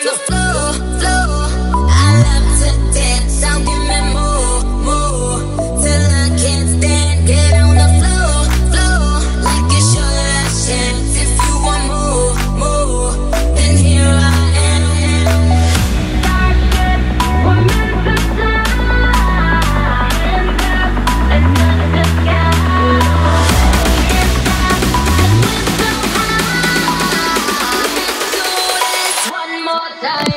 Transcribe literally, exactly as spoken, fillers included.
the floor, floor. I love to dance, so give me more, more, till I can't stand. Get on the floor, floor, like it's your last chance. If you want more, more, then here I am. Starships, we're meant to fly, and up and under the sky. Can't stop, and we're so high. Let's do this one more time.